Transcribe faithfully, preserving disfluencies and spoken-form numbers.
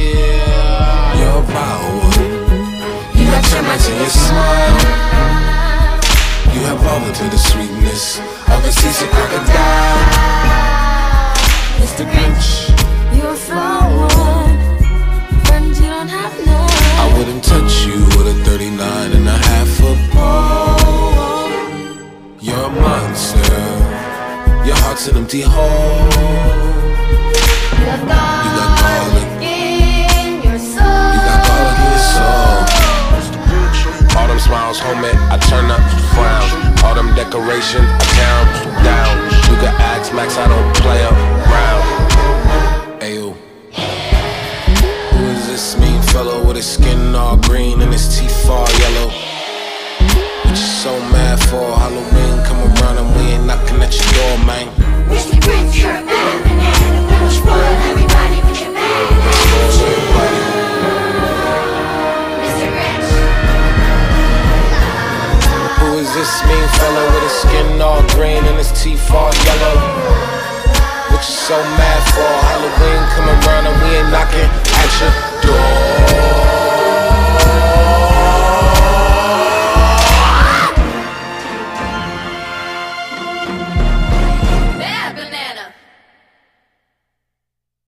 yeah. You're power. You got termites in your smile. You have all to the sweetness of a seasick crocodile. Mister Grinch, you're a flower, friend you don't have none. I wouldn't touch you with a thirty-nine and a half foot pole. You're a monster, your heart's an empty hole. You got garlic, you got garlic in your soul. You got garlic in your soul. All them smiles, homie, I turn up frowns. All them decorations, I tear them down. You can ask Max, I don't play around. Ayo. Who is this mean fellow with his skin all green and his teeth all yellow? What you so mad for? Halloween come around and we ain't knocking at your door, man. Mister Grinch, you're a bad banana. Gonna spoil everybody with your bad. Spoil everybody. Mister Grinch. Who is this mean fellow with his skin all green and his teeth all yellow? What you so mad for? Halloween come around.